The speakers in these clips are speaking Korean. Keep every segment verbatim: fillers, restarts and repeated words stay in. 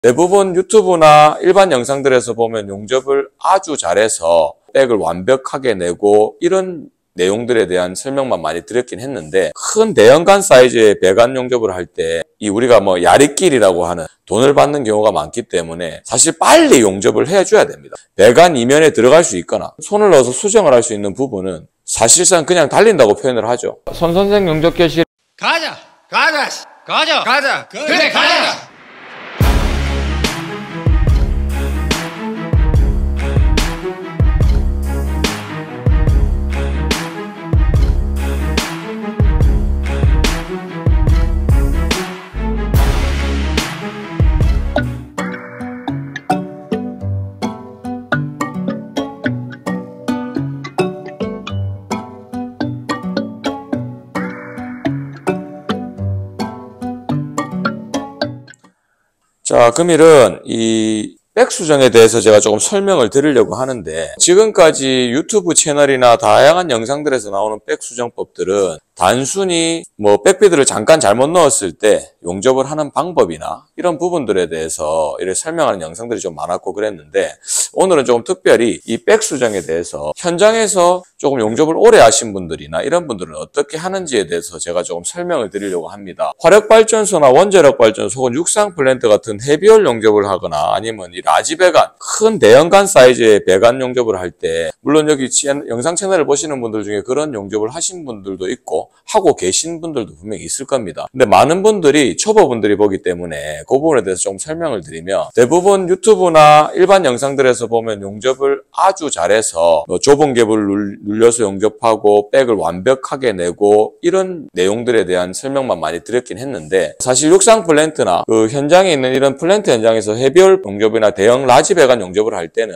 대부분 유튜브나 일반 영상들에서 보면 용접을 아주 잘해서 백을 완벽하게 내고 이런 내용들에 대한 설명만 많이 드렸긴 했는데, 큰 대형관 사이즈의 배관 용접을 할 때 이 우리가 뭐 야리끼리라고 하는 돈을 받는 경우가 많기 때문에 사실 빨리 용접을 해줘야 됩니다. 배관 이면에 들어갈 수 있거나 손을 넣어서 수정을 할 수 있는 부분은 사실상 그냥 달린다고 표현을 하죠. 손선생 용접 교실 가자 가자 가자 가자 그래 가자. 자, 금일은 이 백 수정에 대해서 제가 조금 설명을 드리려고 하는데, 지금까지 유튜브 채널이나 다양한 영상들에서 나오는 백 수정법들은 단순히 뭐 백비드를 잠깐 잘못 넣었을 때 용접을 하는 방법이나 이런 부분들에 대해서 이렇게 설명하는 영상들이 좀 많았고 그랬는데, 오늘은 조금 특별히 이 백 수정에 대해서 현장에서 조금 용접을 오래 하신 분들이나 이런 분들은 어떻게 하는지에 대해서 제가 조금 설명을 드리려고 합니다. 화력발전소나 원자력발전소 혹은 육상 플랜트 같은 헤비홀 용접을 하거나 아니면 이 라지 배관, 큰 대형관 사이즈의 배관 용접을 할 때, 물론 여기 영상 채널을 보시는 분들 중에 그런 용접을 하신 분들도 있고 하고 계신 분들도 분명히 있을 겁니다. 근데 많은 분들이 초보분들이 보기 때문에 그 부분에 대해서 좀 설명을 드리면, 대부분 유튜브나 일반 영상들에서 보면 용접을 아주 잘해서 뭐 좁은 갭을 눌려서 용접하고 백을 완벽하게 내고 이런 내용들에 대한 설명만 많이 드렸긴 했는데, 사실 육상 플랜트나 그 현장에 있는 이런 플랜트 현장에서 헤비홀 용접이나 대형 라지 배관 용접을 할 때는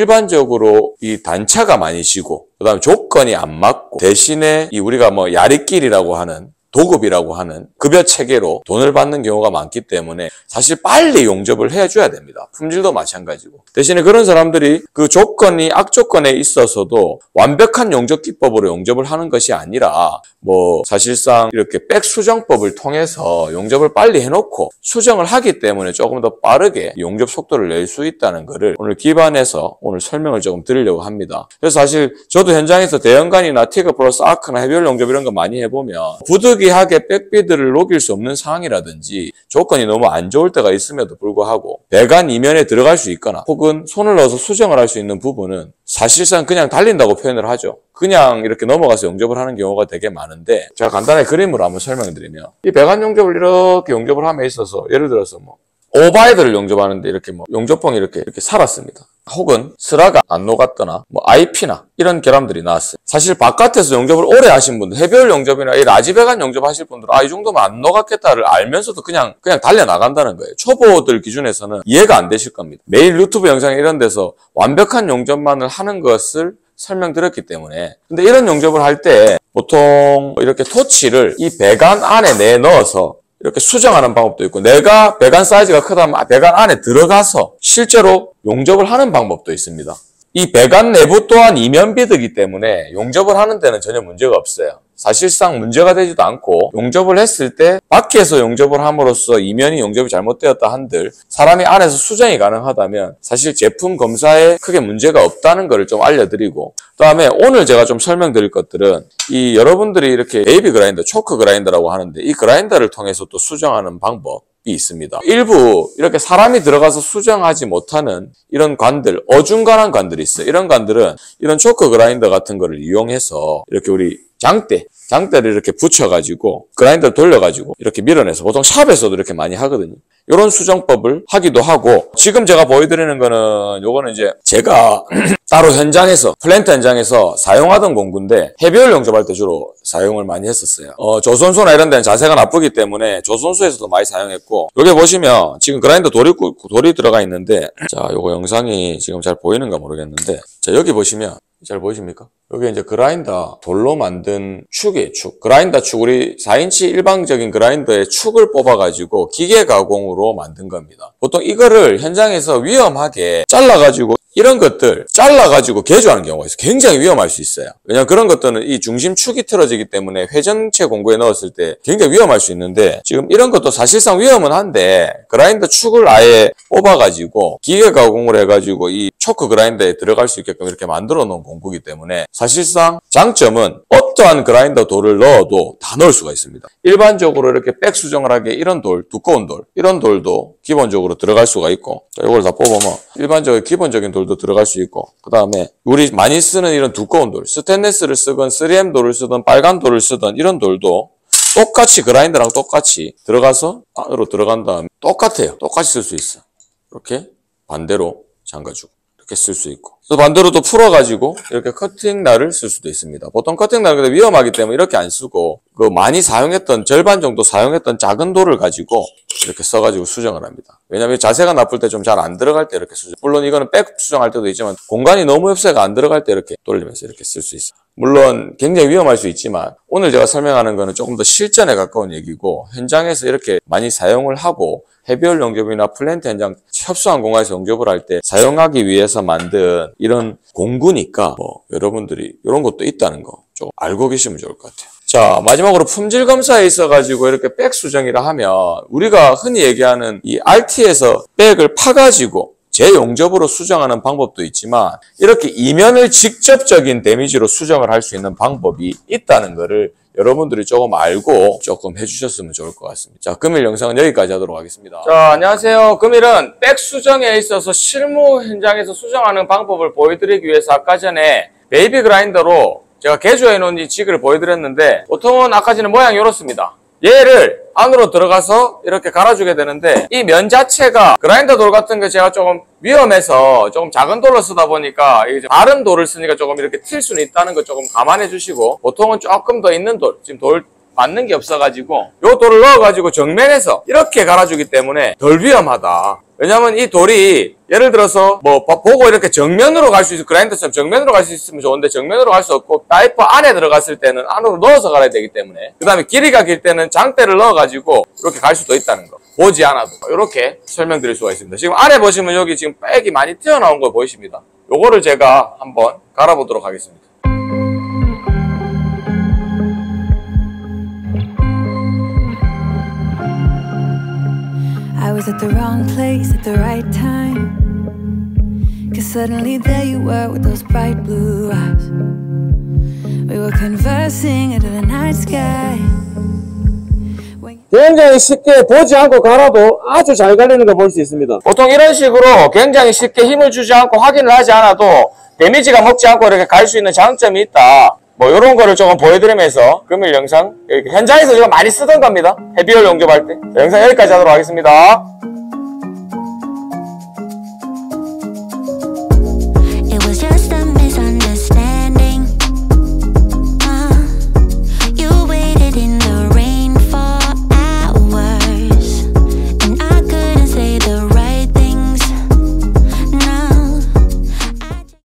일반적으로 이 단차가 많이 지고 그 다음에 조건이 안 맞고 대신에 이 우리가 뭐 야리끼리라고 하는 도급이라고 하는 급여 체계로 돈을 받는 경우가 많기 때문에 사실 빨리 용접을 해줘야 됩니다. 품질도 마찬가지고. 대신에 그런 사람들이 그 조건이 악조건에 있어서도 완벽한 용접 기법으로 용접을 하는 것이 아니라 뭐 사실상 이렇게 백 수정법을 통해서 용접을 빨리 해놓고 수정을 하기 때문에 조금 더 빠르게 용접 속도를 낼 수 있다는 것을 오늘 기반해서 오늘 설명을 조금 드리려고 합니다. 그래서 사실 저도 현장에서 대형관이나 티그 플러스 아크나 헤비홀 용접 이런 거 많이 해보면 부득이하게 백비드를 녹일 수 없는 상황이라든지 조건이 너무 안 좋을 때가 있음에도 불구하고 배관 이면에 들어갈 수 있거나 혹은 손을 넣어서 수정을 할 수 있는 부분은 사실상 그냥 달린다고 표현을 하죠. 그냥 이렇게 넘어가서 용접을 하는 경우가 되게 많은데, 제가 간단하게 그림으로 한번 설명을 드리면, 이 배관 용접을 이렇게 용접을 함에 있어서 예를 들어서 뭐 오바이드를 용접하는데 이렇게 뭐 용접봉이 이렇게 이렇게 살았습니다. 혹은 스라가 안 녹았거나 뭐 아이피나 이런 결함들이 나왔어요. 사실 바깥에서 용접을 오래 하신 분들, 헤비홀 용접이나 이 라지 배관 용접하실 분들은 아, 이 정도면 안 녹았겠다를 알면서도 그냥 그냥 달려 나간다는 거예요. 초보들 기준에서는 이해가 안 되실 겁니다. 매일 유튜브 영상 이런 데서 완벽한 용접만을 하는 것을 설명드렸기 때문에. 근데 이런 용접을 할 때 보통 이렇게 토치를 이 배관 안에 내 넣어서 이렇게 수정하는 방법도 있고, 내가 배관 사이즈가 크다면 배관 안에 들어가서 실제로 용접을 하는 방법도 있습니다. 이 배관 내부 또한 이면 비드이기 때문에 용접을 하는 데는 전혀 문제가 없어요. 사실상 문제가 되지도 않고, 용접을 했을 때 밖에서 용접을 함으로써 이면이 용접이 잘못되었다 한들 사람이 안에서 수정이 가능하다면 사실 제품 검사에 크게 문제가 없다는 것을 좀 알려드리고, 그 다음에 오늘 제가 좀 설명드릴 것들은 이 여러분들이 이렇게 베이비 그라인더, 초크 그라인더라고 하는데 이 그라인더를 통해서 또 수정하는 방법 이 있습니다. 일부 이렇게 사람이 들어가서 수정하지 못하는 이런 관들, 어중간한 관들이 있어요. 이런 관들은 이런 초크 그라인더 같은 거를 이용해서 이렇게 우리 장대, 장대를 이렇게 붙여가지고 그라인더를 돌려가지고 이렇게 밀어내서 보통 샵에서도 이렇게 많이 하거든요. 이런 수정법을 하기도 하고, 지금 제가 보여드리는 거는 요거는 이제 제가 따로 현장에서, 플랜트 현장에서 사용하던 공구인데 헤비홀 용접할 때 주로 사용을 많이 했었어요. 어, 조선소나 이런 데는 자세가 나쁘기 때문에 조선소에서도 많이 사용했고, 여기 보시면 지금 그라인더 돌이, 돌이 들어가 있는데, 자, 요거 영상이 지금 잘 보이는가 모르겠는데, 자, 여기 보시면 잘 보이십니까? 여기 이제 그라인더 돌로 만든 축이에요, 축. 그라인더 축, 우리 사 인치 일방적인 그라인더의 축을 뽑아가지고 기계 가공으로 만든 겁니다. 보통 이거를 현장에서 위험하게 잘라가지고 이런 것들 잘라가지고 개조하는 경우가 있어요. 굉장히 위험할 수 있어요. 왜냐하면 그런 것들은 이 중심축이 틀어지기 때문에 회전체 공구에 넣었을 때 굉장히 위험할 수 있는데 지금 이런 것도 사실상 위험은 한데 그라인더 축을 아예 뽑아가지고 기계 가공을 해가지고 이 초크 그라인더에 들어갈 수 있게끔 이렇게 만들어 놓은 공구이기 때문에 사실상 장점은 어떠한 그라인더 돌을 넣어도 다 넣을 수가 있습니다. 일반적으로 이렇게 백 수정을 하기에 이런 돌, 두꺼운 돌, 이런 돌도 기본적으로 들어갈 수가 있고 이걸 다 뽑으면 일반적인 기본적인 돌도 들어갈 수 있고 그 다음에 우리 많이 쓰는 이런 두꺼운 돌, 스테인리스를 쓰건 쓰리엠 돌을 쓰든 빨간 돌을 쓰든 이런 돌도 똑같이 그라인더랑 똑같이 들어가서 안으로 들어간 다음에 똑같아요. 똑같이 쓸 수 있어. 이렇게 반대로 잠가주고 이렇게 쓸 수 있고 또 반대로 또 풀어가지고 이렇게 커팅날을 쓸 수도 있습니다. 보통 커팅날은 근데 위험하기 때문에 이렇게 안 쓰고 그 많이 사용했던 절반 정도 사용했던 작은 돌을 가지고 이렇게 써가지고 수정을 합니다. 왜냐하면 자세가 나쁠 때 좀 잘 안 들어갈 때 이렇게 수정. 물론 이거는 백 수정할 때도 있지만 공간이 너무 협세가 안 들어갈 때 이렇게 돌리면서 이렇게 쓸 수 있어요. 물론 굉장히 위험할 수 있지만 오늘 제가 설명하는 거는 조금 더 실전에 가까운 얘기고 현장에서 이렇게 많이 사용을 하고 헤비홀 용접이나 플랜트 현장 협소한 공간에서 용접을 할 때 사용하기 위해서 만든 이런 공구니까 뭐 여러분들이 이런 것도 있다는 거 좀 알고 계시면 좋을 것 같아요. 자, 마지막으로 품질 검사에 있어가지고 이렇게 백 수정이라 하면 우리가 흔히 얘기하는 이 알티에서 백을 파가지고 재용접으로 수정하는 방법도 있지만 이렇게 이면을 직접적인 데미지로 수정을 할 수 있는 방법이 있다는 거를 여러분들이 조금 알고 조금 해주셨으면 좋을 것 같습니다. 자, 금일 영상은 여기까지 하도록 하겠습니다. 자, 안녕하세요. 금일은 백 수정에 있어서 실무 현장에서 수정하는 방법을 보여드리기 위해서 아까 전에 베이비 그라인더로 제가 개조해 놓은 이 지그를 보여드렸는데 보통은 아까 전에 모양이 이렇습니다. 얘를 안으로 들어가서 이렇게 갈아주게 되는데 이 면 자체가 그라인더 돌 같은 게 제가 조금 위험해서 조금 작은 돌로 쓰다 보니까 이제 다른 돌을 쓰니까 조금 이렇게 튈 수는 있다는 거 조금 감안해 주시고 보통은 조금 더 있는 돌, 지금 돌 맞는 게 없어가지고 요 돌을 넣어가지고 정면에서 이렇게 갈아주기 때문에 덜 위험하다. 왜냐면 이 돌이 예를 들어서 뭐 보고 이렇게 정면으로 갈 수 있어 그라인더처럼 정면으로 갈 수 있으면 좋은데 정면으로 갈 수 없고 다이퍼 안에 들어갔을 때는 안으로 넣어서 갈아야 되기 때문에 그 다음에 길이가 길 때는 장대를 넣어가지고 이렇게 갈 수도 있다는 거 보지 않아도 이렇게 설명드릴 수가 있습니다. 지금 안에 보시면 여기 지금 백이 많이 튀어나온 거 보이십니다. 요거를 제가 한번 갈아보도록 하겠습니다. I was at the wrong place at the right time, 'cause suddenly there you were with those bright blue eyes. We were conversing under the night sky. 굉장히 쉽게 보지 않고 갈아도 아주 잘 갈리는 거 볼 수 있습니다. 보통 이런 식으로 굉장히 쉽게 힘을 주지 않고 확인을 하지 않아도 데미지가 먹지 않고 이렇게 갈 수 있는 장점이 있다. 뭐 이런 거를 조금 보여드리면서 금일 영상 현장에서 제가 많이 쓰던 겁니다. 헤비홀 용접할 때. 영상 여기까지 하도록 하겠습니다.